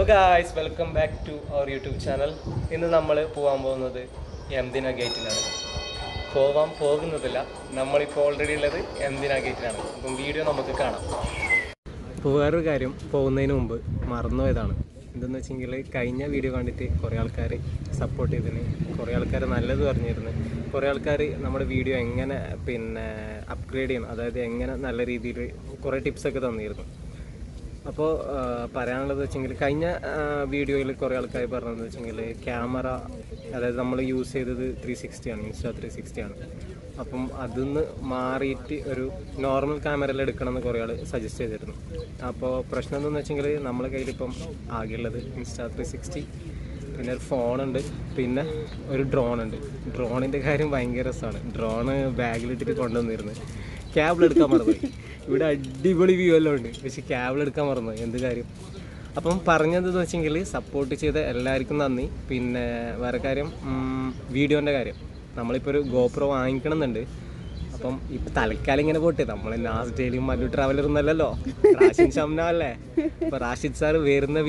guys, welcome back to our YouTube channel. ഇന്ന് നമ്മൾ പോകാൻ പോകുന്നത് Mdina Gate-ലാണ്. പോകുന്നതില്ല, നമ്മളിപ്പോൾ ഓൾറെഡി ഉള്ളത് Mdina Gate-ലാണ്. അപ്പം വീഡിയോ നമുക്ക് കാണാം. അപ്പോൾ വേറൊരു കാര്യം പോകുന്നതിന് മുമ്പ് മറന്നുപോയതാണ്. എന്തെന്ന് വെച്ചെങ്കിൽ കഴിഞ്ഞ വീഡിയോ കണ്ടിട്ട് കുറേ ആൾക്കാർ സപ്പോർട്ട് ചെയ്തിന്, കുറേ ആൾക്കാർ നല്ലത് പറഞ്ഞിരുന്നു, കുറേ ആൾക്കാർ നമ്മുടെ വീഡിയോ എങ്ങനെ അപ്ഗ്രേഡ് ചെയ്യണം, അതായത് എങ്ങനെ നല്ല രീതിയിൽ കുറേ ടിപ്സൊക്കെ തന്നിരുന്നു. അപ്പോൾ പറയാനുള്ളത് വെച്ചെങ്കിൽ കഴിഞ്ഞ വീഡിയോയിൽ കുറേ ആൾക്കാർ പറഞ്ഞതെന്ന് വെച്ചെങ്കിൽ ക്യാമറ, അതായത് നമ്മൾ യൂസ് ചെയ്തത് 360 ആണ്, ഇൻസ്റ്റാ 360 ആണ്. അപ്പം അതിന്ന് മാറിയിട്ട് ഒരു നോർമൽ ക്യാമറയിൽ എടുക്കണമെന്ന് കുറേ ആൾ സജസ്റ്റ് ചെയ്തിരുന്നു. അപ്പോൾ പ്രശ്നം എന്താണെന്ന് വെച്ചെങ്കിൽ നമ്മളെ കയ്യിലിപ്പം ആകെയുള്ളത് ഇൻസ്റ്റാ 360, പിന്നെ ഒരു ഫോണുണ്ട്, പിന്നെ ഒരു ഡ്രോണുണ്ട്. ഡ്രോണിൻ്റെ കാര്യം ഭയങ്കര രസമാണ്. ഡ്രോണ് ബാഗിലിട്ടിട്ട് കൊണ്ടുവന്നിരുന്നു. ക്യാബിൾ എടുക്കാൻ മറന്നുപോയി. ഇവിടെ അടിപൊളി വ്യൂ എല്ലാം ഉണ്ട്, പക്ഷേ ക്യാബിൾ എടുക്കാൻ മറന്നുപോയി. എന്ത് കാര്യം. അപ്പം പറഞ്ഞതെന്ന് വെച്ചെങ്കിൽ സപ്പോർട്ട് ചെയ്ത എല്ലാവർക്കും നന്ദി. പിന്നെ വേറെ കാര്യം, വീഡിയോൻ്റെ കാര്യം, നമ്മളിപ്പോൾ ഒരു ഗോപ്രോ വാങ്ങിക്കണമെന്നുണ്ട്. അപ്പം ഇപ്പം തൽക്കാലം ഇങ്ങനെ പോട്ടെ, നമ്മൾ ലാസ്റ്റ് ഡേയിലും മല്ലു ട്രാവലറൊന്നുമല്ലല്ലോ, റാഷിദ് ഷംന അല്ലേ. അപ്പോൾ റാഷിദ് സാർ വരുന്ന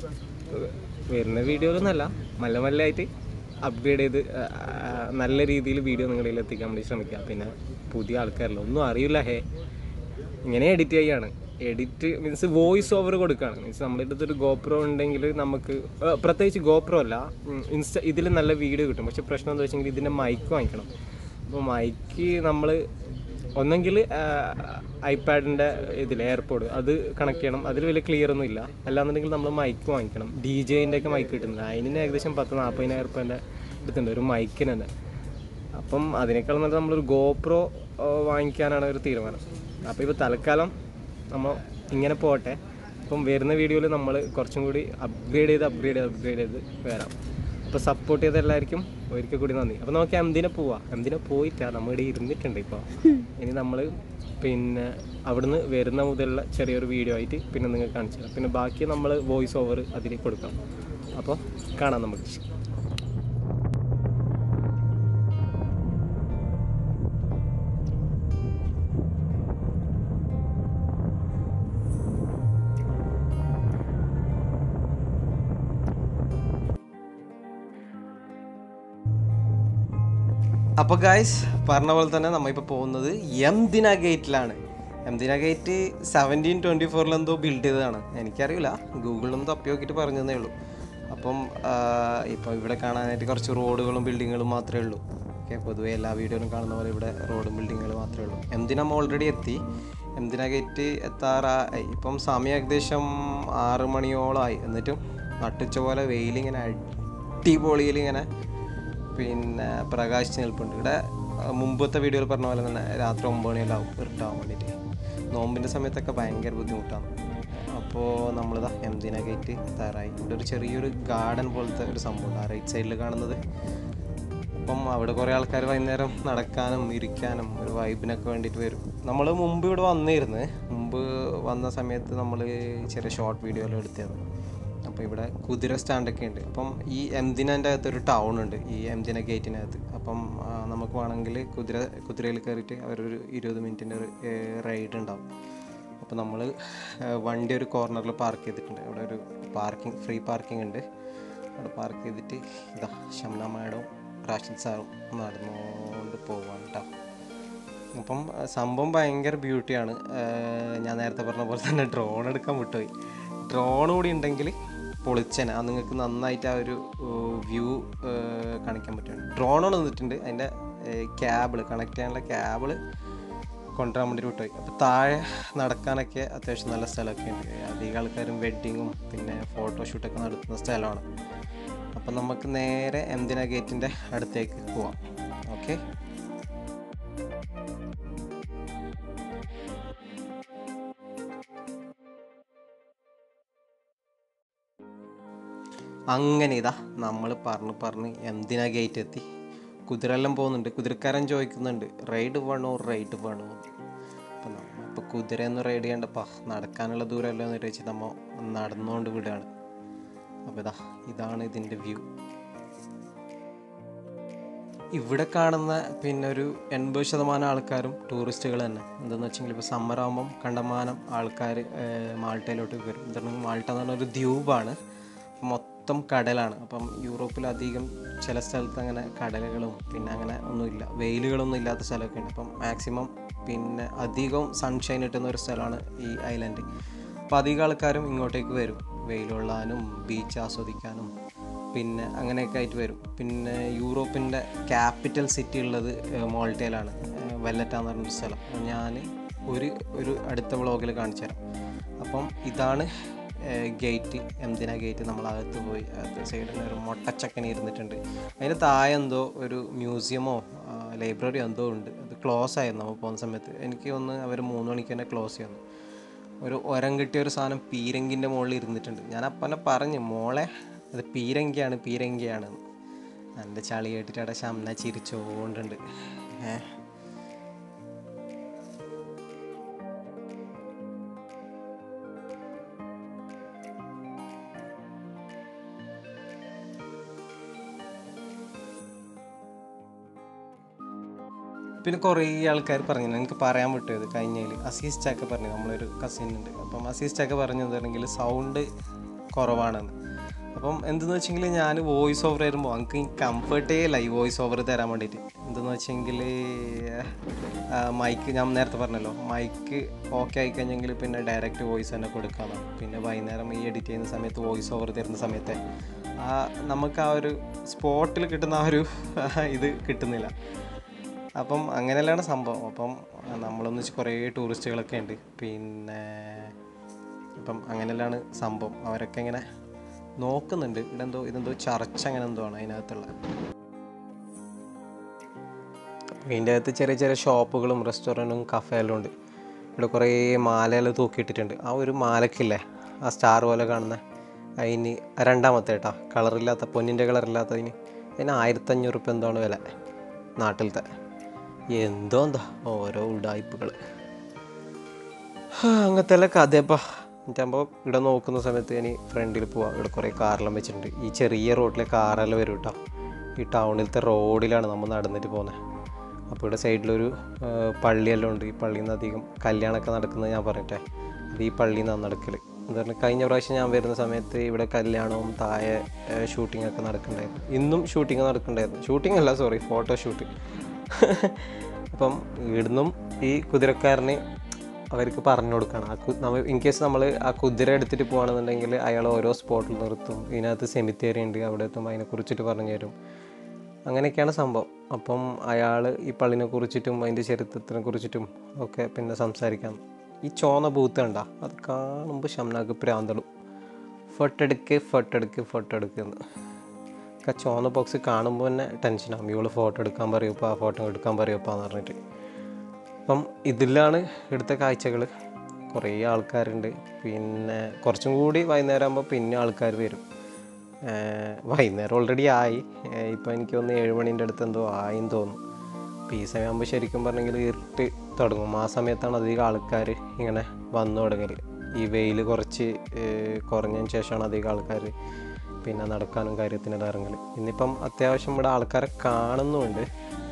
വീഡിയോയിലൊന്നല്ല, മെല്ലെ അപ്ഗ്രേഡ് ചെയ്ത് നല്ല രീതിയിൽ വീഡിയോ നിങ്ങളിൽ എത്തിക്കാൻ വേണ്ടി ശ്രമിക്കുക. പിന്നെ പുതിയ ആൾക്കാരല്ലോ, ഒന്നും അറിയില്ല. ഇങ്ങനെ എഡിറ്റ് ചെയ്യാണ്. എഡിറ്റ് മീൻസ് വോയിസ് ഓവർ കൊടുക്കുകയാണ്. മീൻസ് നമ്മുടെ അടുത്തൊരു ഗോപ്രോ ഉണ്ടെങ്കിൽ നമുക്ക്, പ്രത്യേകിച്ച് ഗോപ്രോ അല്ല, ഇതിൽ നല്ല വീഡിയോ കിട്ടും. പക്ഷേ പ്രശ്നം എന്താ വെച്ചെങ്കിൽ ഇതിൻ്റെ മൈക്ക് വാങ്ങിക്കണം. അപ്പോൾ മൈക്ക് നമ്മൾ ഒന്നെങ്കിൽ ഐപാഡിൻ്റെ എയർപോഡ് അത് കണക്ട് ചെയ്യണം, അതിൽ വലിയ ക്ലിയർ ഒന്നും ഇല്ല. അല്ലാന്നുണ്ടെങ്കിൽ നമ്മൾ മൈക്ക് വാങ്ങിക്കണം. DJ-ൻ്റെ ഒക്കെ മൈക്ക് കിട്ടുന്നത് അതിന് ഏകദേശം 40,000-40,000 രൂപേൻ്റെ എടുത്തിട്ടുണ്ട് ഒരു മൈക്കിന് തന്നെ. അപ്പം അതിനേക്കാൾ നല്ല നമ്മളൊരു ഗോപ്രോ വാങ്ങിക്കാനാണ് ഒരു തീരുമാനം. അപ്പോൾ ഇപ്പോൾ തൽക്കാലം നമ്മൾ ഇങ്ങനെ പോട്ടെ. അപ്പം വരുന്ന വീഡിയോയിൽ നമ്മൾ കുറച്ചും കൂടി അപ്ഗ്രേഡ് ചെയ്ത് വരാം. അപ്പോൾ സപ്പോർട്ട് ചെയ്ത എല്ലാവർക്കും ഒരിക്കൽ കൂടി നന്ദി. അപ്പോൾ നമുക്ക് Mdina പോയിട്ടാണ് നമ്മൾ ഇവിടെ ഇരുന്നിട്ടുണ്ട്. ഇപ്പോൾ ഇനി നമ്മൾ അവിടുന്ന് വരുന്ന മുതലുള്ള ചെറിയൊരു വീഡിയോ ആയിട്ട് പിന്നെ നിങ്ങൾക്ക് കാണിച്ചു തരാം. പിന്നെ ബാക്കി നമ്മൾ വോയിസ് ഓവർ അതിൽ കൊടുക്കാം. അപ്പോൾ കാണാം നമുക്ക്. അപ്പോൾ ഗായ്സ്, പറഞ്ഞ പോലെ തന്നെ നമ്മളിപ്പോൾ പോകുന്നത് Mdina Gate-ലാണ്. Mdina Gate 1724 എന്തോ ബിൽഡ് ചെയ്തതാണ്, എനിക്കറിയില്ല. ഗൂഗിളിലൊന്നും തപ്പി നോക്കിയിട്ട് പറഞ്ഞതേ ഉള്ളൂ. അപ്പം ഇപ്പോൾ ഇവിടെ കാണാനായിട്ട് കുറച്ച് റോഡുകളും ബിൽഡിങ്ങുകളും മാത്രമേ ഉള്ളൂ. ഓക്കെ, പൊതുവേ എല്ലാ വീഡിയോയിലും കാണുന്ന പോലെ ഇവിടെ റോഡും ബിൽഡിങ്ങുകളും മാത്രമേ ഉള്ളൂ. Mdina ഓൾറെഡി എത്തി. Mdina Gate എത്താറായി. ഇപ്പം സമയം ഏകദേശം 6 മണിയോളമായി. എന്നിട്ടും നട്ടുച്ച പോലെ വെയിലിങ്ങനെ അടിപൊളിയിലിങ്ങനെ പ്രകാശിച്ച് നിൽപ്പുണ്ട്. ഇവിടെ മുമ്പത്തെ വീഡിയോയിൽ പറഞ്ഞ പോലെ തന്നെ രാത്രി 9 മണിയെല്ലാം ഇരുട്ടാവാൻ വേണ്ടിയിട്ട്. നോമ്പിൻ്റെ സമയത്തൊക്കെ ഭയങ്കര ബുദ്ധിമുട്ടാണ്. അപ്പോൾ നമ്മളിതാ Mdina Gate എത്താറായി. ഇവിടെ ഒരു ചെറിയൊരു ഗാർഡൻ പോലത്തെ ഒരു സംഭവം ആ റൈറ്റ് സൈഡിൽ കാണുന്നത്. അപ്പം അവിടെ കുറേ ആൾക്കാർ വൈകുന്നേരം നടക്കാനും ഇരിക്കാനും ഒരു വൈബിനൊക്കെ വേണ്ടിയിട്ട് വരും. നമ്മൾ മുമ്പ് ഇവിടെ മുമ്പ് വന്ന സമയത്ത് നമ്മൾ ചെറിയ ഷോർട്ട് വീഡിയോയെല്ലാം എടുത്തായിരുന്നു. അപ്പോൾ ഇവിടെ കുതിര സ്റ്റാൻഡൊക്കെ ഉണ്ട്. അപ്പം ഈ Mdinaൻ്റെ അകത്തൊരു ടൗൺ ഉണ്ട്, ഈ Mdina Gate-നകത്ത്. അപ്പം നമുക്ക് വേണമെങ്കിൽ കുതിരയിൽ കയറിയിട്ട് അവരൊരു 20 മിനിറ്റിൻ്റെ റൈഡ് ഉണ്ടാവും. അപ്പോൾ നമ്മൾ വണ്ടി ഒരു കോർണറിൽ പാർക്ക് ചെയ്തിട്ടുണ്ട്. അവിടെ ഒരു ഫ്രീ പാർക്കിംഗ് ഉണ്ട്. അവിടെ പാർക്ക് ചെയ്തിട്ട് ഇതാ ഷംന മാഡവും റാഷിദ് സാറും നടന്നുകൊണ്ട് പോവാണ് കേട്ടോ. അപ്പം സംഭവം ഭയങ്കര ബ്യൂട്ടിയാണ്. ഞാൻ നേരത്തെ പറഞ്ഞ പോലെ തന്നെ ഡ്രോൺ എടുക്കാൻ വിട്ടുപോയി. ഡ്രോൺ കൂടി ഉണ്ടെങ്കിൽ പൊളിച്ചനെ, അത് നിങ്ങൾക്ക് നന്നായിട്ട് ആ ഒരു വ്യൂ കാണിക്കാൻ പറ്റും. ഡ്രോണോട് വന്നിട്ടുണ്ട്, അതിൻ്റെ കണക്ട് ചെയ്യാനുള്ള ക്യാബിൾ കൊണ്ടുവരാൻ വേണ്ടി വിട്ടുപോയി. അപ്പോൾ താഴെ നടക്കാനൊക്കെ അത്യാവശ്യം നല്ല സ്ഥലമൊക്കെ ഉണ്ട്. അധികം ആൾക്കാരും വെഡ്ഡിങ്ങും പിന്നെ ഫോട്ടോഷൂട്ടൊക്കെ നടത്തുന്ന സ്ഥലമാണ്. അപ്പം നമുക്ക് നേരെ Mdina Gate-ൻ്റെ അടുത്തേക്ക് പോവാം. ഓക്കെ, അങ്ങനെ ഇതാ നമ്മൾ പറഞ്ഞ് Mdina Gate എത്തി. കുതിരെല്ലാം പോകുന്നുണ്ട്. കുതിരക്കാരൻ ചോദിക്കുന്നുണ്ട് റൈഡ് വേണോ. അപ്പം നമ്മളിപ്പോൾ കുതിരയൊന്നും റൈഡ് ചെയ്യേണ്ടപ്പാ, നടക്കാനുള്ള ദൂരമല്ലോ എന്ന് വെച്ച് നമ്മൾ നടന്നുകൊണ്ട് വിടുകയാണ്. അപ്പോൾ ഇതാണ് ഇതിൻ്റെ വ്യൂ. ഇവിടെ കാണുന്ന ഒരു 80% ആൾക്കാരും ടൂറിസ്റ്റുകൾ തന്നെ. എന്താണെന്ന് വെച്ചെങ്കിൽ ഇപ്പോൾ സമ്മറാകുമ്പം കണ്ടമാനം ആൾക്കാർ മാൾട്ടയിലോട്ട് വരും. എന്താണ് മാൾട്ട എന്ന് പറഞ്ഞൊരു ദ്വീപാണ്. മൊത്തം കടലാണ്. അപ്പം യൂറോപ്പിലധികം ചില സ്ഥലത്ത് അങ്ങനെ കടലുകളും പിന്നെ അങ്ങനെ ഒന്നുമില്ല, വെയിലുകളൊന്നും ഇല്ലാത്ത സ്ഥലമൊക്കെ ഉണ്ട്. അപ്പം മാക്സിമം പിന്നെ അധികം സൺഷൈൻ കിട്ടുന്ന ഒരു സ്ഥലമാണ് ഈ ഐലൻഡ്. അപ്പോൾ അധികം ആൾക്കാരും ഇങ്ങോട്ടേക്ക് വരും വെയിൽ കൊള്ളാനും ബീച്ച് ആസ്വദിക്കാനും പിന്നെ അങ്ങനെയൊക്കെ ആയിട്ട് വരും. പിന്നെ യൂറോപ്പിൻ്റെ ക്യാപിറ്റൽ സിറ്റി ഉള്ളത് മോൾട്ടയിലാണ്, വെല്ലറ്റ എന്ന് പറഞ്ഞൊരു സ്ഥലം. ഞാൻ ഒരു അടുത്ത വ്ളോഗിൽ കാണിച്ചു തരാം. അപ്പം ഇതാണ് ഗേറ്റ്, എംദിന ഗേറ്റ്. നമ്മളകത്ത് പോയി അകത്ത് സൈഡിൽ ഒരു മൊട്ടച്ചക്കൻ ഇരുന്നിട്ടുണ്ട്. അതിൻ്റെ താഴെ എന്തോ ഒരു മ്യൂസിയമോ ലൈബ്രറിയോ എന്തോ ഉണ്ട്. അത് ക്ലോസ് ആയിരുന്നു നമ്മൾ പോകുന്ന സമയത്ത്. എനിക്ക് ഒന്ന് അവർ 3 മണിക്ക് തന്നെ ക്ലോസ് ചെയ്യുന്നു. ഒരു ഒരം കിട്ടിയ ഒരു സാധനം പീരങ്കിൻ്റെ മുകളിൽ ഇരുന്നിട്ടുണ്ട്. ഞാൻ അപ്പനെ പറഞ്ഞു, മോളെ അത് പീരങ്കിയാണ്. എൻ്റെ ചളി കേട്ടിട്ട് അവിടെ ശംന ചിരിച്ചോണ്ടുണ്ട്. പിന്നെ കുറേ ആൾക്കാർ പറഞ്ഞു, എനിക്ക് പറയാൻ വിട്ടത് കഴിഞ്ഞതിൽ അസീസ് ചാക്ക പറഞ്ഞു, നമ്മളൊരു കസിൻ ഉണ്ട്. അപ്പം അസീസ് ചാക്ക പറഞ്ഞിട്ടുണ്ടെങ്കിൽ സൗണ്ട് കുറവാണെന്ന്. അപ്പം എന്തെന്ന് വെച്ചെങ്കിൽ ഞാൻ വോയിസ് ഓവർ വരുമ്പോൾ എനിക്ക് കംഫർട്ടേ ഇല്ല ഈ വോയിസ് ഓവർ തരാൻ വേണ്ടിയിട്ട്. എന്തെന്ന് വെച്ചെങ്കിൽ മൈക്ക് ഞാൻ നേരത്തെ പറഞ്ഞല്ലോ, മൈക്ക് ഓക്കെ ആയിക്കഴിഞ്ഞെങ്കിൽ പിന്നെ ഡയറക്റ്റ് വോയിസ് തന്നെ കൊടുക്കാമെന്നാണ്. പിന്നെ വൈകുന്നേരം ഈ എഡിറ്റ് ചെയ്യുന്ന സമയത്ത് വോയിസ് ഓവർ തരുന്ന സമയത്ത് നമുക്ക് ആ ഒരു സ്പോട്ടിൽ കിട്ടുന്ന ആ ഒരു ഇത് കിട്ടുന്നില്ല. അപ്പം അങ്ങനെയല്ലാണ് സംഭവം. അപ്പം നമ്മളൊന്നിച്ച് കുറേ ടൂറിസ്റ്റുകളൊക്കെ ഉണ്ട്. പിന്നെ അപ്പം അങ്ങനെയല്ലാണ് സംഭവം. അവരൊക്കെ ഇങ്ങനെ നോക്കുന്നുണ്ട്. ഇതെന്തോ ചർച്ച അങ്ങനെ എന്തോ ആണ് അതിനകത്തുള്ള. ഇതിൻ്റെ അകത്ത് ചെറിയ ചെറിയ ഷോപ്പുകളും റെസ്റ്റോറൻറ്റും കഫേയെല്ലാം ഉണ്ട്. ഇവിടെ കുറേ മാലകൾ തൂക്കിയിട്ടിട്ടുണ്ട്. ആ ഒരു മാലക്കില്ലേ ആ സ്റ്റാർ പോലെ കാണുന്ന, അതിന് രണ്ടാമത്തെ കേട്ടോ, കളറില്ലാത്ത പൊന്നിൻ്റെ കളറില്ലാത്തതിന് 1500 രൂപ എന്താണ് വില നാട്ടിലത്തെ. എന്തോ ഓരോ ഉടായ്പകൾ അങ്ങനത്തെ എല്ലാം കഥയപ്പോൾ. എന്നിട്ടാകുമ്പോൾ ഇവിടെ നോക്കുന്ന സമയത്ത് ഇനി ഫ്രണ്ടിൽ പോവാം. ഇവിടെ കുറേ കാറെല്ലാം വെച്ചിട്ടുണ്ട്. ഈ ചെറിയ റോഡിലെ കാറെല്ലാം വരും കേട്ടോ. ഈ ടൗണിലത്തെ റോഡിലാണ് നമ്മൾ നടന്നിട്ട് പോകുന്നത്. അപ്പോൾ ഇവിടെ സൈഡിലൊരു പള്ളിയെല്ലാം ഉണ്ട്. ഈ പള്ളിയിൽ നിന്ന് അധികം കല്യാണമൊക്കെ നടക്കുന്നത് ഞാൻ പറഞ്ഞിട്ടേ, അത് ഈ പള്ളിയിൽ നിന്നാണ് നടക്കൽ. എന്ന് പറഞ്ഞാൽ കഴിഞ്ഞ പ്രാവശ്യം ഞാൻ വരുന്ന സമയത്ത് ഇവിടെ കല്യാണവും താഴെ ഷൂട്ടിങ്ങൊക്കെ നടക്കുന്നുണ്ടായിരുന്നു. ഇന്നും ഷൂട്ടിങ് നടക്കുന്നുണ്ടായിരുന്നു. ഷൂട്ടിംഗ് അല്ല, സോറി, ഫോട്ടോഷൂട്ട്. അപ്പം ഇവിടുന്നും ഈ കുതിരക്കാരന് അവർക്ക് പറഞ്ഞു കൊടുക്കണം. ഇൻ കേസ് നമ്മൾ ആ കുതിര എടുത്തിട്ട് പോകുകയാണെന്നുണ്ടെങ്കിൽ അയാൾ ഓരോ സ്പോട്ടിൽ നിർത്തും. ഇതിനകത്ത് സെമിത്തേരി ഉണ്ട്, അവിടെ എത്തുമ്പോൾ അതിനെക്കുറിച്ചിട്ട് പറഞ്ഞു തരും. അങ്ങനെയൊക്കെയാണ് സംഭവം. അപ്പം അയാൾ ഈ പള്ളിനെ കുറിച്ചിട്ടും അതിൻ്റെ ചരിത്രത്തിനെ കുറിച്ചിട്ടും ഒക്കെ പിന്നെ സംസാരിക്കാം. ഈ ചോന്ന ബൂത്ത് കണ്ട, അത് കാണുമ്പോൾ ഷംനാക്ക് പ്രാന്തളും. ഫോട്ടോ എടുക്കുന്നു. ചോന്ന ബോക്സ് കാണുമ്പോൾ തന്നെ ടെൻഷനാകും. ഇവള് ഫോട്ടോ എടുക്കാൻ പറയുമ്പോൾ ആ ഫോട്ടോ എടുക്കാൻ പറയുമ്പോൾ എന്ന് പറഞ്ഞിട്ട്. അപ്പം ഇതിലാണ് ഇവിടുത്തെ കാഴ്ചകൾ. കുറേ ആൾക്കാരുണ്ട്. പിന്നെ കുറച്ചും കൂടി വൈകുന്നേരം ആകുമ്പോൾ പിന്നെ ആൾക്കാർ വരും. വൈകുന്നേരം ഓൾറെഡി ആയി. ഇപ്പോൾ എനിക്ക് തോന്നുന്നു 7 മണീൻ്റെ അടുത്ത് എന്തോ ആയെന്ന് തോന്നുന്നു. അപ്പോൾ ഈ സമയമാകുമ്പോൾ ശരിക്കും പറഞ്ഞെങ്കിൽ ഇരുട്ട് തുടങ്ങും. ആ സമയത്താണ് അധികം ആൾക്കാർ ഇങ്ങനെ വന്നു തുടങ്ങൽ. ഈ വെയിൽ കുറച്ച് കുറഞ്ഞതിന് ശേഷമാണ് അധികം ആൾക്കാർ പിന്നെ നടക്കാനും കാര്യത്തിനെല്ലാം ഇറങ്ങൽ. ഇന്നിപ്പം അത്യാവശ്യം ഇവിടെ ആൾക്കാരെ കാണുന്നുമുണ്ട്.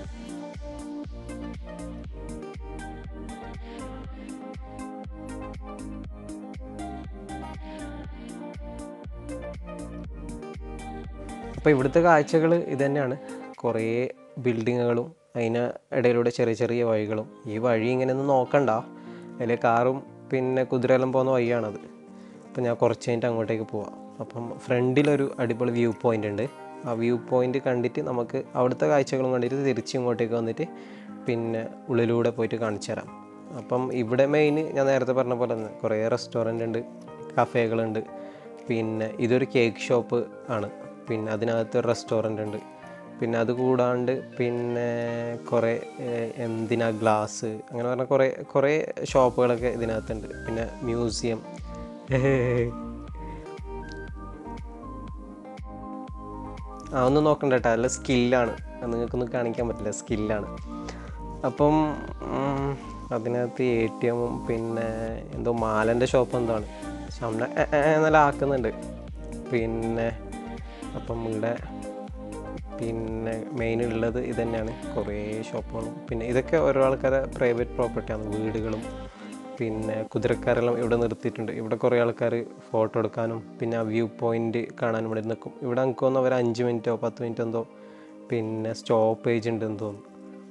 അപ്പോൾ ഇവിടുത്തെ കാഴ്ചകൾ ഇത് തന്നെയാണ്. കുറേ ബിൽഡിങ്ങുകളും അതിന് ഇടയിലൂടെ ചെറിയ ചെറിയ വഴികളും. ഈ വഴി ഇങ്ങനെയൊന്നും നോക്കണ്ട, അതിൽ കാറും പിന്നെ കുതിരയെല്ലാം പോകുന്ന വഴിയാണത്. അപ്പം ഞാൻ കുറച്ച് കഴിഞ്ഞിട്ട് അങ്ങോട്ടേക്ക് പോവാം. അപ്പം ഫ്രണ്ടിലൊരു അടിപൊളി വ്യൂ പോയിൻ്റ് ഉണ്ട്. ആ വ്യൂ പോയിൻ്റ് കണ്ടിട്ട് നമുക്ക് അവിടുത്തെ കാഴ്ചകളും കണ്ടിട്ട് തിരിച്ച് ഇങ്ങോട്ടേക്ക് വന്നിട്ട് പിന്നെ ഉള്ളിലൂടെ പോയിട്ട് കാണിച്ചു തരാം. അപ്പം ഇവിടെ മെയിൻ ഞാൻ നേരത്തെ പറഞ്ഞ പോലെ തന്നെ കുറേ റെസ്റ്റോറൻ്റ് ഉണ്ട്, കഫേകളുണ്ട്. പിന്നെ ഇതൊരു കേക്ക് ഷോപ്പ് ആണ്. പിന്നെ അതിനകത്ത് റെസ്റ്റോറൻ്റ് ഉണ്ട്. പിന്നെ അത് കൂടാണ്ട് പിന്നെ കുറേ എന്തിന ഗ്ലാസ് അങ്ങനെ പറഞ്ഞാൽ കുറേ ഷോപ്പുകളൊക്കെ ഇതിനകത്തുണ്ട്. പിന്നെ മ്യൂസിയം. ഒന്നും നോക്കണ്ട കേട്ടോ, അല്ല സ്കില്ലാണ്, നിങ്ങൾക്കൊന്നും കാണിക്കാൻ പറ്റില്ല, സ്കില്ലാണ്. അപ്പം അതിനകത്ത് ATM പിന്നെ എന്തോ മാലൻ്റെ ഷോപ്പ് എന്താണ് ശമന നല്ല ആക്കുന്നുണ്ട്. പിന്നെ അപ്പം ഇവിടെ പിന്നെ മെയിൻ ഉള്ളത് ഇത് തന്നെയാണ്, കുറേ ഷോപ്പുകളും. പിന്നെ ഇതൊക്കെ ഓരോ ആൾക്കാരെ പ്രൈവറ്റ് പ്രോപ്പർട്ടിയാണ്, വീടുകളും പിന്നെ കുതിരക്കാരെല്ലാം ഇവിടെ നിർത്തിയിട്ടുണ്ട്. ഇവിടെ കുറേ ആൾക്കാർ ഫോട്ടോ എടുക്കാനും പിന്നെ ആ വ്യൂ പോയിൻ്റ് കാണാനും ഇവിടെ നിൽക്കും. ഇവിടെ എനിക്ക് തോന്നുന്നു അവർ 5 മിനിറ്റോ 10 മിനിറ്റോ എന്തോ പിന്നെ സ്റ്റോപ്പേജ് ഉണ്ടെന്ന് തോന്നുന്നു.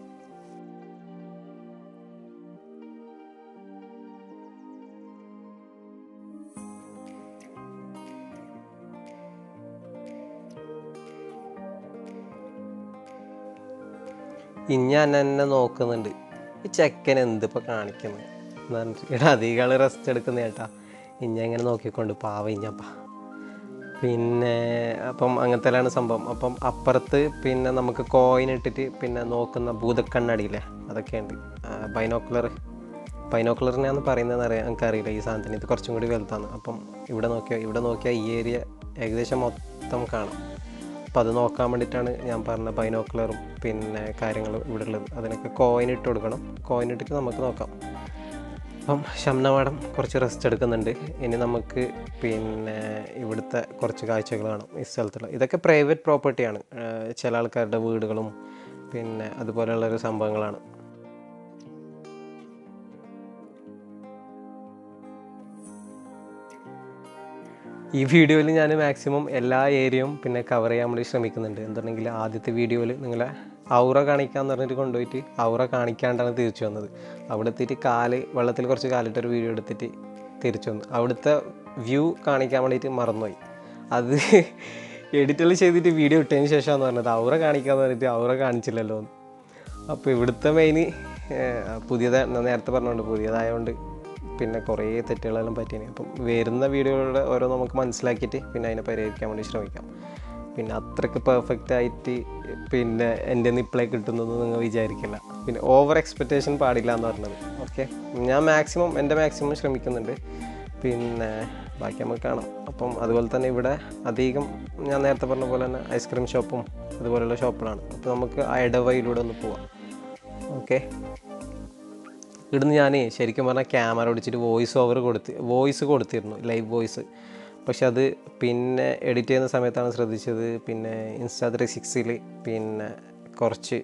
ഞാൻ എന്നെ നോക്കുന്നുണ്ട്, ഈ ചെക്കൻ എന്തിപ്പോൾ കാണിക്കുന്നത് എന്ന് പറഞ്ഞിട്ട്. ഇവിടെ അധികം ആൾ റെസ്റ്റ് എടുക്കുന്ന ചേട്ടാ. ഇഞ്ഞ ഇങ്ങനെ നോക്കിക്കൊണ്ട് പാവ ഇഞ്ഞപ്പ. പിന്നെ അപ്പം അങ്ങനത്തെയാണ് സംഭവം. അപ്പം അപ്പുറത്ത് പിന്നെ നമുക്ക് കോയിൻ ഇട്ടിട്ട് പിന്നെ നോക്കുന്ന ഭൂതക്കണ്ണടിയില്ലേ, അതൊക്കെയുണ്ട്. ബൈനോക്കുലറിനാന്ന് പറയുന്നതെന്ന് എനിക്കറിയില്ല ഈ സാധനത്തിന്. ഇത് കുറച്ചും കൂടി വലുതാണ്. അപ്പം ഇവിടെ നോക്കിയാൽ ഈ ഏരിയ ഏകദേശം മൊത്തം കാണാം. അപ്പോൾ അത് നോക്കാൻ വേണ്ടിയിട്ടാണ് ഞാൻ പറഞ്ഞ ബൈനോക്കുലറും പിന്നെ കാര്യങ്ങളും ഇവിടെ ഉള്ളത്. അതിനൊക്കെ കോയിൻ ഇട്ട് കൊടുക്കണം. കോയിൻ ഇട്ടിട്ട് നമുക്ക് നോക്കാം. അപ്പം ഷംന മാഡം കുറച്ച് റെസ്റ്റ് എടുക്കുന്നുണ്ട്. ഇനി നമുക്ക് പിന്നെ ഇവിടുത്തെ കുറച്ച് കാഴ്ചകൾ കാണാം ഈ സ്ഥലത്തുള്ള. ഇതൊക്കെ പ്രൈവറ്റ് പ്രോപ്പർട്ടിയാണ്, ചില ആൾക്കാരുടെ വീടുകളും പിന്നെ അതുപോലെയുള്ളൊരു സംഭവങ്ങളാണ്. ഈ വീഡിയോയിൽ ഞാൻ മാക്സിമം എല്ലാ ഏരിയയും പിന്നെ കവർ ചെയ്യാൻ വേണ്ടി ശ്രമിക്കുന്നുണ്ട്. എന്തുണ്ടെങ്കിൽ ആദ്യത്തെ വീഡിയോയിൽ നിങ്ങളെ ഔറ കാണിക്കാമെന്ന് പറഞ്ഞിട്ട് കൊണ്ടുപോയിട്ട് ഔറ കാണിക്കാണ്ടാണ് തിരിച്ചു വന്നത്. അവിടെ എത്തിയിട്ട് വെള്ളത്തിൽ കുറച്ച് കാലിട്ടൊരു വീഡിയോ എടുത്തിട്ട് തിരിച്ചു വന്നു. അവിടുത്തെ വ്യൂ കാണിക്കാൻ വേണ്ടിയിട്ട് മറന്നുപോയി. അത് എഡിറ്റെല്ലാം ചെയ്തിട്ട് വീഡിയോ ഇട്ടതിന് ശേഷമാണ് പറഞ്ഞത് ഔറ കാണിക്കാമെന്ന് പറഞ്ഞിട്ട് ഔറ കാണിച്ചില്ലല്ലോ എന്ന്. അപ്പോൾ ഇവിടുത്തെ മെയിൻ നേരത്തെ പറഞ്ഞുകൊണ്ട് പുതിയതായതുകൊണ്ട് പിന്നെ കുറേ തെറ്റുകളെല്ലാം പറ്റിയാണ്. അപ്പം വരുന്ന വീഡിയോകളുടെ ഓരോ നമുക്ക് മനസ്സിലാക്കിയിട്ട് പിന്നെ അതിനെ പരിഹരിക്കാൻ വേണ്ടി ശ്രമിക്കാം. പിന്നെ അത്രയ്ക്ക് പെർഫെക്റ്റ് ആയിട്ട് പിന്നെ എൻ്റെ ഇപ്പോഴേ കിട്ടുന്നതെന്ന് നിങ്ങൾ വിചാരിക്കില്ല. പിന്നെ ഓവർ എക്സ്പെക്റ്റേഷൻ പാടില്ല എന്ന് പറഞ്ഞത്. ഓക്കെ, ഞാൻ എൻ്റെ മാക്സിമം ശ്രമിക്കുന്നുണ്ട്. പിന്നെ ബാക്കി നമുക്ക് കാണാം. അപ്പം അതുപോലെ തന്നെ ഇവിടെ അധികം ഞാൻ നേരത്തെ പറഞ്ഞ പോലെ തന്നെ ഐസ്ക്രീം ഷോപ്പും അതുപോലെയുള്ള ഷോപ്പുകളാണ്. അപ്പോൾ നമുക്ക് ആ ഇടവഴിയിലൂടെ ഒന്ന് പോവാം. ഓക്കെ, ഇവിടുന്ന് ഞാൻ ശരിക്കും പറഞ്ഞാൽ ക്യാമറ ഓടിച്ചിട്ട് വോയിസ് കൊടുത്തിരുന്നു, ലൈവ് വോയിസ്. പക്ഷെ അത് പിന്നെ എഡിറ്റ് ചെയ്യുന്ന സമയത്താണ് ശ്രദ്ധിച്ചത് പിന്നെ Insta360 പിന്നെ കുറച്ച്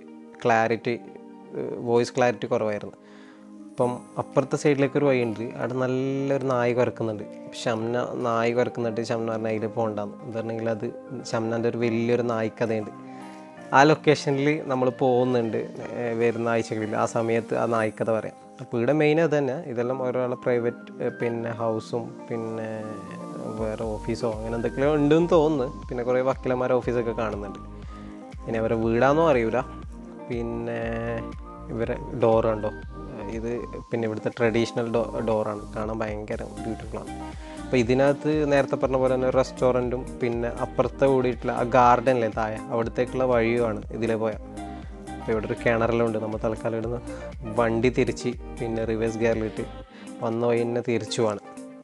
വോയിസ് ക്ലാരിറ്റി കുറവായിരുന്നു. അപ്പം അപ്പുറത്തെ സൈഡിലേക്കൊരു വഴിയുണ്ട്, അവിടെ നല്ലൊരു നായ് കുരക്കുന്നുണ്ട്. ഷംന നായ് കുരക്കുന്നുണ്ട്. ഷംന പറഞ്ഞാൽ അതിൽ പോകണ്ടെന്ന് പറഞ്ഞെങ്കിൽ അത് ഷംനൻ്റെ ഒരു വലിയൊരു നായ്ക്കഥയുണ്ട്. ആ ലൊക്കേഷനിൽ നമ്മൾ പോകുന്നുണ്ട് വരുന്ന ആഴ്ചകളിൽ. ആ സമയത്ത് ആ നായ്ക്കഥ പറയാം. അപ്പോൾ ഇവിടെ മെയിൻ അത് തന്നെ. ഇതെല്ലാം ഒരാളെ പ്രൈവറ്റ് പിന്നെ ഹൗസും പിന്നെ വേറെ ഓഫീസോ അങ്ങനെ എന്തൊക്കെയോ ഉണ്ടെന്ന് തോന്നുന്നു. പിന്നെ കുറേ വക്കീലന്മാരുടെ ഓഫീസൊക്കെ കാണുന്നുണ്ട്. ഇനി അവരെ വീടാണെന്നോ അറിയില്ല. പിന്നെ ഇവരെ ഡോർ കണ്ടോ, ഇത് പിന്നെ ഇവിടുത്തെ ട്രഡീഷണൽ ഡോറാണ്. കാണാൻ ഭയങ്കര ബ്യൂട്ടിഫുള്ളാണ്. അപ്പോൾ ഇതിനകത്ത് നേരത്തെ പറഞ്ഞ പോലെ തന്നെ റെസ്റ്റോറൻറ്റും പിന്നെ അപ്പുറത്തെ കൂടിയിട്ടുള്ള ആ ഗാർഡനിലെ താഴെ അവിടത്തേക്കുള്ള വഴിയുമാണ് ഇതിലെ പോയാൽ. അപ്പോൾ ഇവിടെ ഒരു കിണറെല്ലാം ഉണ്ട്. നമ്മൾ തൽക്കാലം ഇടുന്ന വണ്ടി തിരിച്ച് പിന്നെ റിവേഴ്സ് ഗിയറിലിട്ട് വന്ന വഴി തന്നെ തിരിച്ചുമാണ്.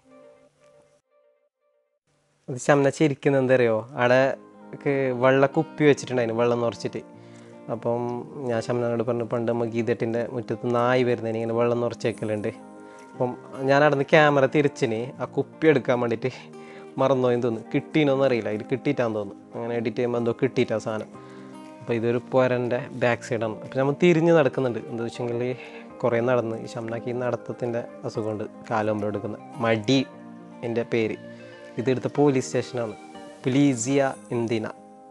അത് ചമ്മച്ചിരിക്കുന്നത് എന്താ അറിയോ, അവിടെ വെള്ളക്കുപ്പി വെച്ചിട്ടുണ്ടായിരുന്നു, വെള്ളം നിറച്ചിട്ട്. അപ്പം ഞാൻ ശമനോട് പറഞ്ഞു, പണ്ട് നമ്മൾ ഗീതട്ടിൻ്റെ മുറ്റത്ത് നായി വരുന്നതിന് ഇങ്ങനെ വെള്ളം നിറച്ച് വെക്കലുണ്ട്. അപ്പം ഞാൻ അവിടെ നിന്ന് ക്യാമറ തിരിച്ചിന് ആ കുപ്പി എടുക്കാൻ വേണ്ടിയിട്ട് മറന്നോയെന്ന് തോന്നുന്നു. കിട്ടീനോന്ന് അറിയില്ല, ഇത് കിട്ടിയിട്ടാന്ന് തോന്നുന്നു. അങ്ങനെ എഡിറ്റ് ചെയ്യുമ്പോൾ എന്തോ കിട്ടിയിട്ടാ സാധനം. അപ്പോൾ ഇതൊരു പോരൻ്റെ ബാക്ക് സൈഡാണ്. അപ്പോൾ നമ്മൾ തിരിഞ്ഞ് നടക്കുന്നുണ്ട്. എന്താ വെച്ചെങ്കിൽ കുറേ നടന്ന് ഈ ഷംനാക്ക് ഈ നടത്തത്തിൻ്റെ അസുഖമുണ്ട്, കാലുമ്പോ എടുക്കുന്ന മടി എൻ്റെ പേര്. ഇതെടുത്ത പോലീസ് സ്റ്റേഷനാണ്, പുലീസിയ ഇന്ദിന.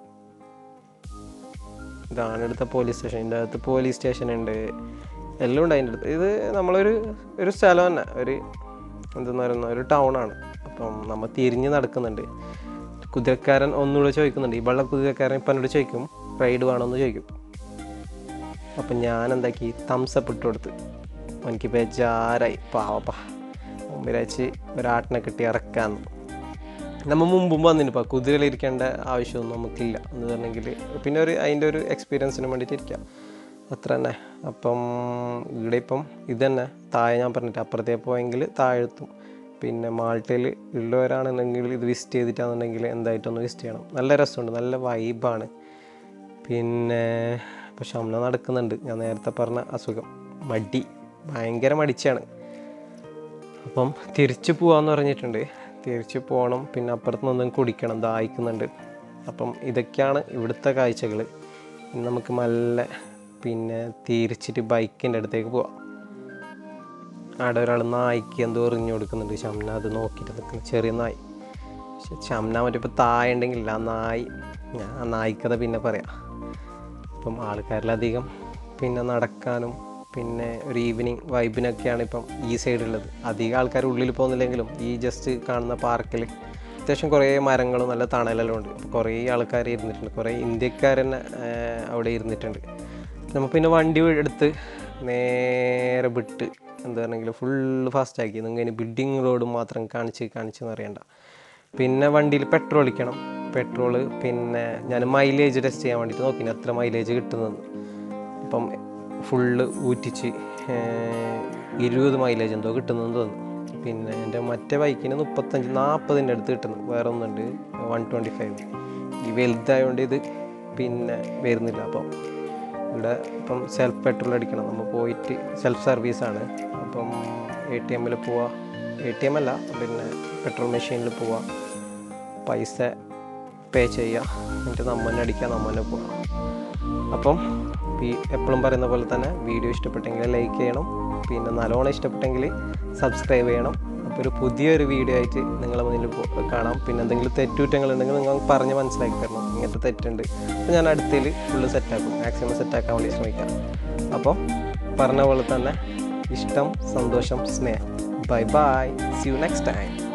ഇതാണ് എടുത്ത പോലീസ് സ്റ്റേഷൻ. ഇതിൻ്റെ അകത്ത് പോലീസ് സ്റ്റേഷൻ ഉണ്ട്, എല്ലാം ഉണ്ട് അതിൻ്റെ അടുത്ത്. ഇത് ഒരു സ്ഥലം തന്നെ, എന്തെന്ന് പറയുന്ന ഒരു ടൗണാണ്. അപ്പം നമ്മൾ തിരിഞ്ഞ് നടക്കുന്നുണ്ട്. കുതിരക്കാരൻ ഒന്നുകൂടെ ചോദിക്കുന്നുണ്ട്, ഈ വെള്ള കുതിരക്കാരൻ ഇപ്പം എന്നോട് ചോദിക്കും റൈഡ് വേണമെന്ന് ചോദിക്കും. അപ്പം ഞാൻ എന്താക്കി തംസപ്പ് ഇട്ട് കൊടുത്ത്. എനിക്ക് ബേജാരായി, പാവപ്പാ മുമ്പിലാച്ച് ഒരാട്ടിനെ കിട്ടി ഇറക്കാമെന്ന്. നമ്മൾ മുമ്പും വന്നിനിപ്പോൾ കുതിരയിലിരിക്കേണ്ട ആവശ്യമൊന്നും നമുക്കില്ല എന്ന് പറഞ്ഞെങ്കിൽ പിന്നെ അതിൻ്റെ ഒരു എക്സ്പീരിയൻസിന് വേണ്ടിയിട്ട് ഇരിക്കാം, അത്ര തന്നെ. അപ്പം ഇവിടെ ഇപ്പം ഇത് തന്നെ താഴെ ഞാൻ പറഞ്ഞിട്ട് അപ്പുറത്തേ പോയെങ്കിൽ താഴെത്തും. പിന്നെ മാൾട്ടയിൽ ഉള്ളവരാണെന്നുണ്ടെങ്കിൽ ഇത് വിസിറ്റ് ചെയ്തിട്ടാണെന്നുണ്ടെങ്കിൽ എന്തായിട്ടൊന്ന് വിസിറ്റ് ചെയ്യണം. നല്ല രസമുണ്ട്, നല്ല വൈബാണ്. പിന്നെ ഇപ്പോൾ ഷംന നടക്കുന്നുണ്ട്. ഞാൻ നേരത്തെ പറഞ്ഞ അസുഖം ഭയങ്കര മടിച്ചാണ്. അപ്പം തിരിച്ചു പോകാമെന്ന് പറഞ്ഞിട്ടുണ്ട്, തിരിച്ച് പോകണം. പിന്നെ അപ്പുറത്ത് നിന്നും കുടിക്കണം, ദാഹിക്കുന്നുണ്ട്. അപ്പം ഇതൊക്കെയാണ് ഇവിടുത്തെ കാഴ്ചകൾ. ഇനി നമുക്ക് നല്ല പിന്നെ തിരിച്ചിട്ട് ബൈക്കിൻ്റെ അടുത്തേക്ക് പോവാം. അവിടെ ഒരാൾ നായ്ക്ക് എന്തോ എറിഞ്ഞു കൊടുക്കുന്നുണ്ട്. ഷംന അത് നോക്കിയിട്ട് നിൽക്കുന്നു, ചെറിയ നായ്. പക്ഷെ ഷംന മറ്റിപ്പോൾ താഴെ ഉണ്ടെങ്കിലില്ല, ആ നായ്ക്കഥ പിന്നെ പറയാം. ഇപ്പം ആൾക്കാരിലധികം പിന്നെ നടക്കാനും പിന്നെ ഒരു ഈവനിങ് വൈബിനൊക്കെയാണ് ഇപ്പം ഈ സൈഡുള്ളത്. അധികം ആൾക്കാർ ഉള്ളിൽ പോകുന്നില്ലെങ്കിലും ഈ ജസ്റ്റ് കാണുന്ന പാർക്കിൽ അത്യാവശ്യം കുറേ മരങ്ങളും നല്ല തണലെല്ലാം ഉണ്ട്. അപ്പോൾ കുറേ ആൾക്കാർ ഇരുന്നിട്ടുണ്ട്, കുറേ ഇന്ത്യക്കാർ തന്നെ അവിടെ ഇരുന്നിട്ടുണ്ട്. നമ്മൾ പിന്നെ വണ്ടി എടുത്ത് നേരെ വിട്ട് എന്താ പറഞ്ഞെങ്കിൽ ഫുള്ള് ഫാസ്റ്റാക്കി. നിങ്ങൾ ഇനി ബിൽഡിങ് റോഡ് മാത്രം കാണിച്ചെന്ന് അറിയണ്ട. പിന്നെ വണ്ടിയിൽ പെട്രോൾ അടിക്കണം. പെട്രോള് പിന്നെ ഞാൻ മൈലേജ് ടെസ്റ്റ് ചെയ്യാൻ വേണ്ടിയിട്ട് നോക്കിന് എത്ര മൈലേജ് കിട്ടുന്നതെന്ന്. അപ്പം ഫുള്ള് ഊറ്റിച്ച് 20 മൈലേജ് എന്തോ കിട്ടുന്നതെന്ന് തോന്നുന്നു. പിന്നെ എൻ്റെ മറ്റേ ബൈക്കിന് 35-40 അടുത്ത് കിട്ടുന്നു. വേറെ ഒന്നുണ്ട് 125. ഈ വലുതായതുകൊണ്ട് ഇത് പിന്നെ വരുന്നില്ല. അപ്പം ഇവിടെ ഇപ്പം സെൽഫ് പെട്രോൾ അടിക്കണം. നമ്മൾ പോയിട്ട് സെൽഫ് സർവീസാണ്. അപ്പം ATM പോവുക, ATM അല്ല പിന്നെ പെട്രോൾ മെഷീനിൽ പോവുക, പൈസ പേ ചെയ്യുക, എന്നിട്ട് നമ്മൾ തന്നെ അടിക്കുക, നമ്മൾ തന്നെ പോവുക. അപ്പം എപ്പോഴും പറയുന്ന പോലെ തന്നെ വീഡിയോ ഇഷ്ടപ്പെട്ടെങ്കിൽ ലൈക്ക് ചെയ്യണം, പിന്നെ നല്ലോണം ഇഷ്ടപ്പെട്ടെങ്കിൽ സബ്സ്ക്രൈബ് ചെയ്യണം. അപ്പോൾ ഒരു പുതിയൊരു വീഡിയോ ആയിട്ട് നിങ്ങളെ മുന്നിൽ കാണാം. പിന്നെ എന്തെങ്കിലും തെറ്റുകുറ്റങ്ങളുണ്ടെങ്കിൽ നിങ്ങൾ പറഞ്ഞ് മനസ്സിലാക്കി തരണം, ഇങ്ങനത്തെ തെറ്റുണ്ട്. അപ്പോൾ ഞാൻ അടുത്തതിൽ ഫുള്ള് സെറ്റാക്കും, മാക്സിമം സെറ്റാക്കാൻ വേണ്ടി ശ്രമിക്കാം. അപ്പോൾ പറഞ്ഞ പോലെ തന്നെ ഇഷ്ടം, സന്തോഷം, സ്നേഹം. Bye bye, see you next time.